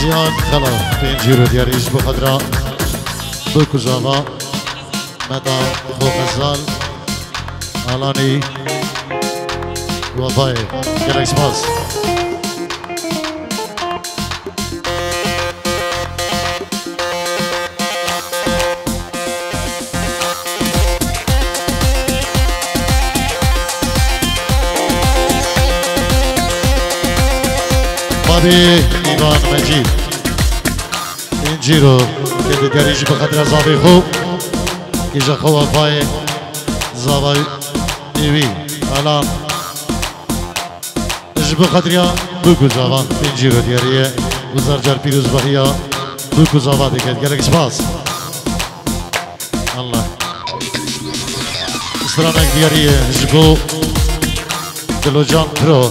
زیان خلا پنجی رو دیاریش بخدرا بکجاوا مدا خوغزال آلانی وفای گلکس باز ایوان مجید اینجی رو که دیگریش به خاطر زاوی خوب ایجا خواه پای زاوی ایوی الان ایج به خاطر بکو زاوان اینجی رو دیگریه گذار جر پیروز بخیا بکو زاوا دیگرد گلک سپاس الله استرانک دیگریه ایج بو دلو جان پرو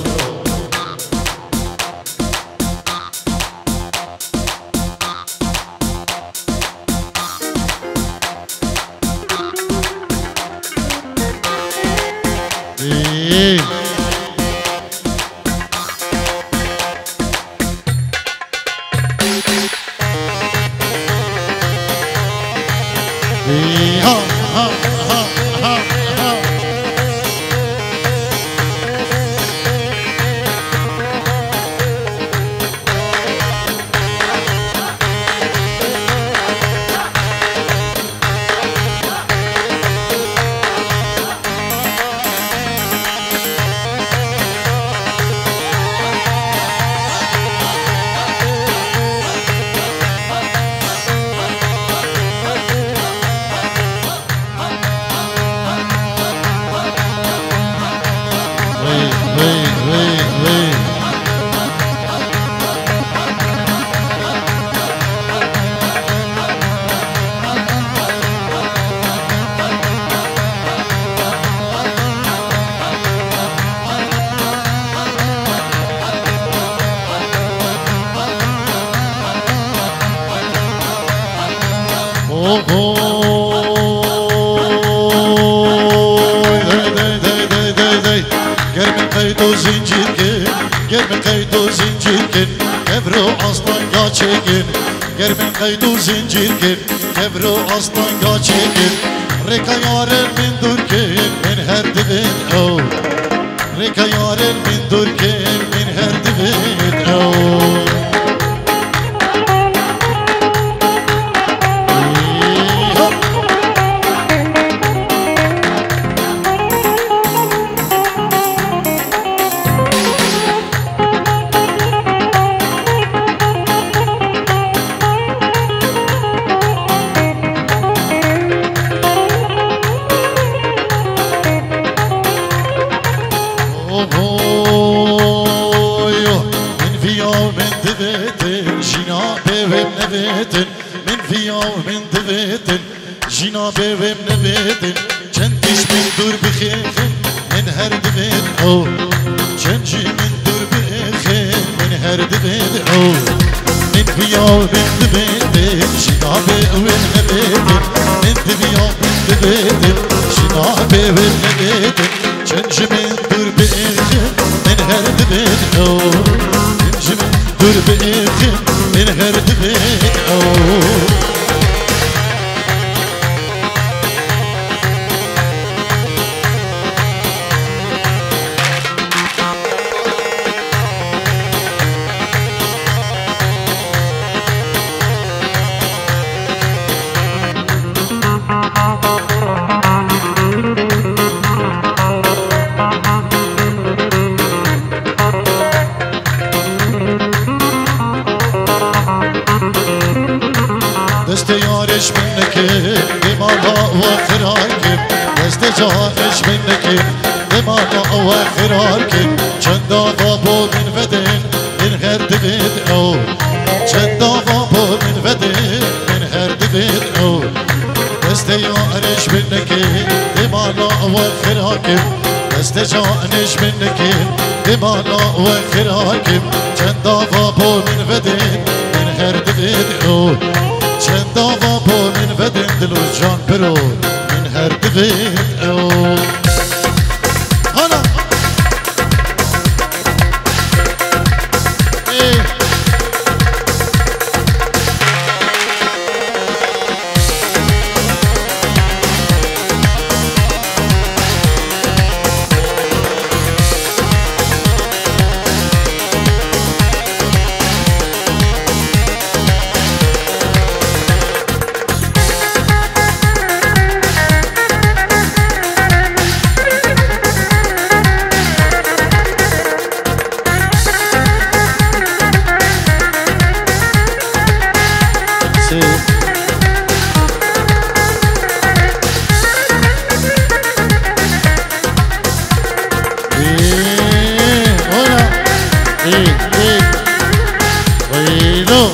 وينو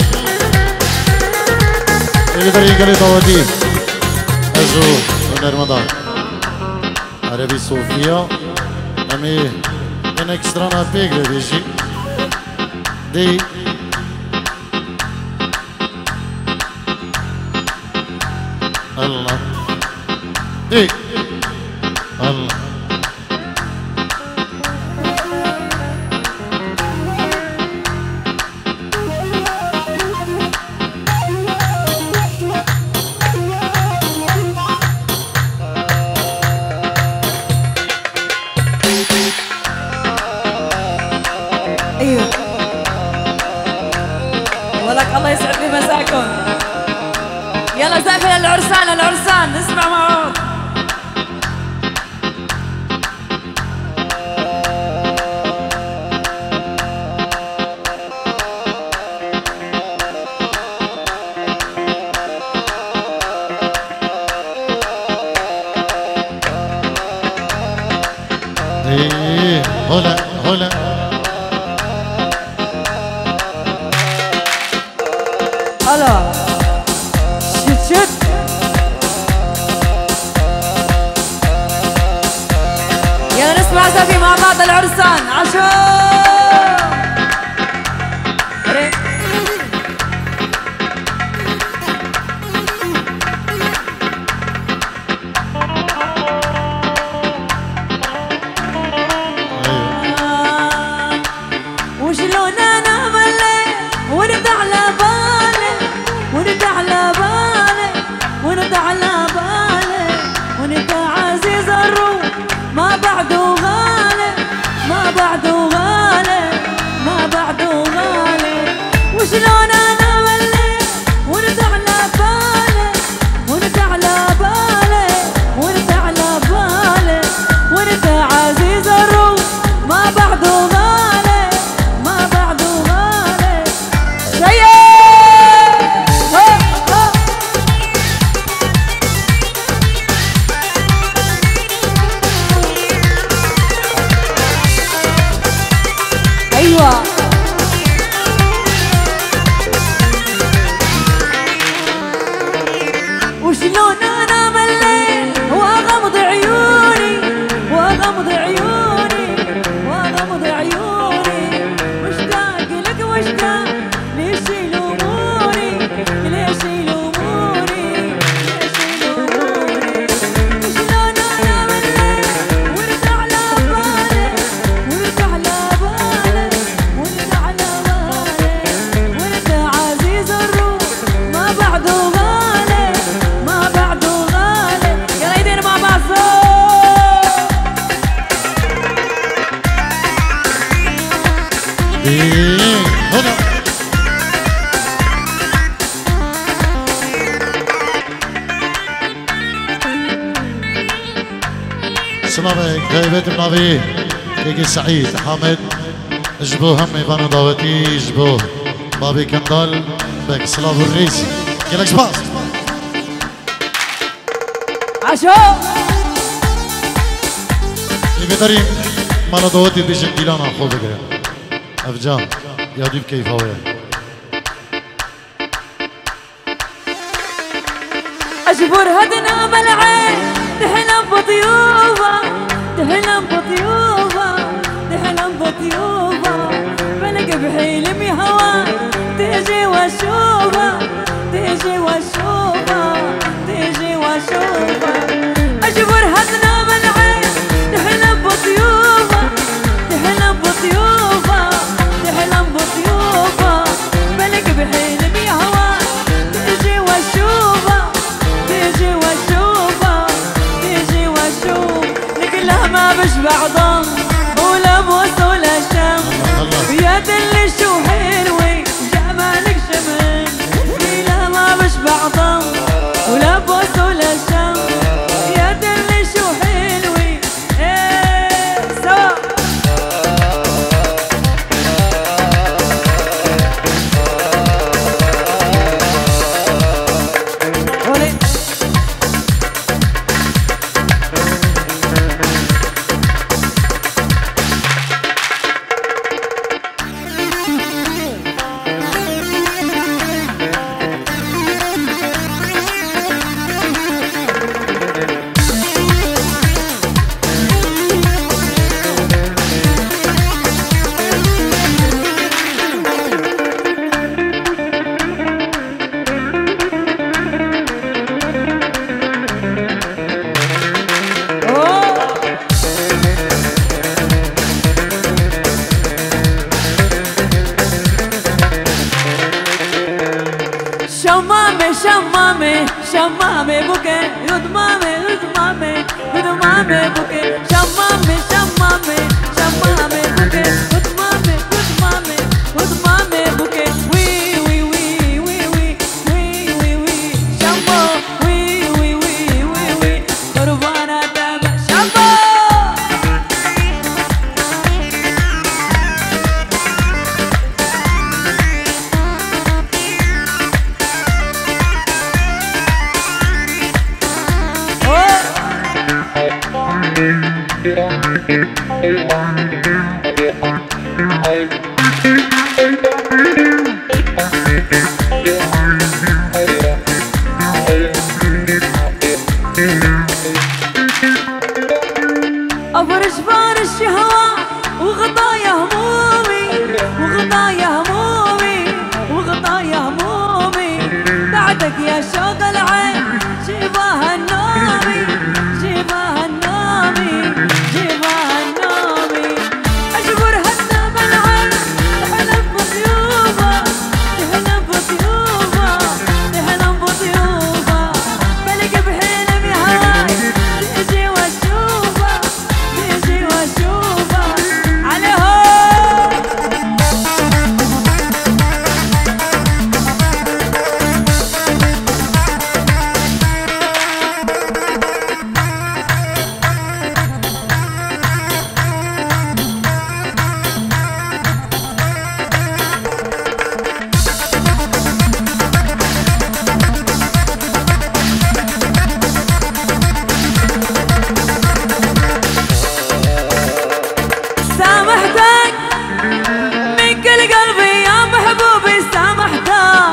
اللي بري قالي طواتيف أجو من رمضان عربي صوفيا أمي من إكسترانا بيجري بيجي دي الله دي الله الله يسعد لي مساكم. يلا زقفة للعرسان العرسان نسمع مع بعض. ايه هلا هلا هلا شت شت يلا نسمع زفي مع بعض العرسان عشو وشلون انا مليت ورد على بالي ورد على بالي ورد على بالي ورد عزيز الروح ما بعده غالي ما بعده غالي ما بعده غالي وشلون انا مليت ورد على بالي ورد على بالي ورد على بالي ورد عزيز الروح ما بعده غالي ما بعده غالي شيء ايوه وشلون انا مليت واغمض عيوني واغمض عيوني واغمض عيوني مشتاق لك مشتاق ليش يلوموني ليش يلوموني ليش يلوموني وشلون انا مليت ورد على بالي ورد على بالي ورد على بالي ورد عزيز الروح ما بعده غالي ما بعده غالي يلا ايدينا مع بعض ايه هلا سلامك غيبت منافي كيكي سعيد حامد جبوه همي بانو داوتي جبوه بابي كندال بك سلام الرئيسي كيلك شباس عشو يبدرين مالا داوتي بيجن ديلانا خود بگره افجان ياديب كيف هوية أجبر هدنا بالعين تحلم بطيوبة تحلم بطيوبة تحلم بطيوبة بلق بحلمي هوا تيجي واشوفها تيجي واشوفها تيجي واشوفها أجبر هدنا بالعين تحلم بطيوبة تحلم بطيوبة تحلم بطيوبة بلق بحلمي هوا تيجي واشوفها تيجي واشوفها تيجي واشوف نقلها ما بشبع ضم ولا بوس ولا شم بيد اللي شو حلوي جمالك شمن نقلها ما بشبع ضم ولا بوس ولا شم بيد اللي شو حلوي ايه سوا قولي شمامي بوكي يضمامي يضمامي يضمامي بوكي شمامي شمامي شمامي بوكي يضمامي يضمامي يضمامي بوكي وي وي وي وي وي وي وي وي شمو وي وي وي وي وي قربانة تابع شمو أفرش فارش هوا وغطايا همومي وغطايا همومي وغطايا همومي بعدك يا شوق العين شباه النومي شباه النومي شباه النومي أجبر هالنوم العين تحلم بطيوبة تحلم بطيوبة تحلم بطيوبة بلق بحلم يا هواي تيجي واشوفه تيجي واشوفه عليهم سامحتك من كل قلبي يا محبوبي سامحتك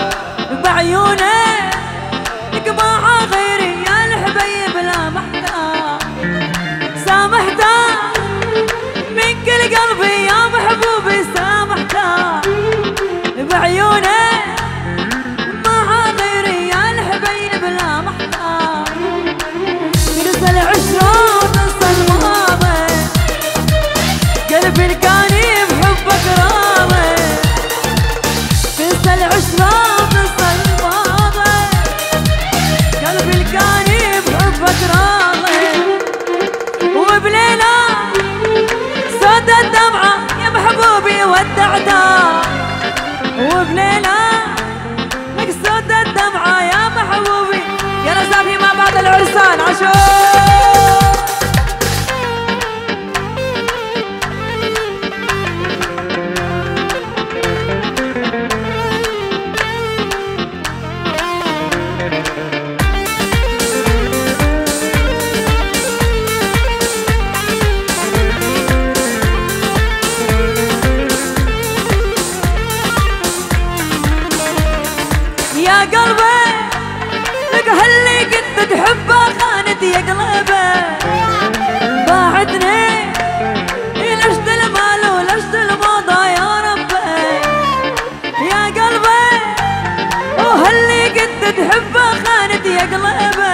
بعيونك ما غيري يا الحبيب لامحتك سامحتك من كل قلبي يا محبوبي سامحتك بعيونك ما غيري يا الحبيب لامحتك تنسى العشرة تنسى الماضي قلبي الكاني بحبك راضي تنسى العشرة تنسى الماضي قلبي الكاني بحبك راضي وبليلة سود الدمعة يا محبوبي ودعتها وبليلة لك سود الدمعة يا محبوبي يا نسافي ما بعد العرسان عشور يا قلبي لك هاللي كنت تحبه خانت يا قلبي باعتني لشت المال ولشت الموضة يا ربي يا قلبي وهاللي كنت تحبه خانت يا قلبي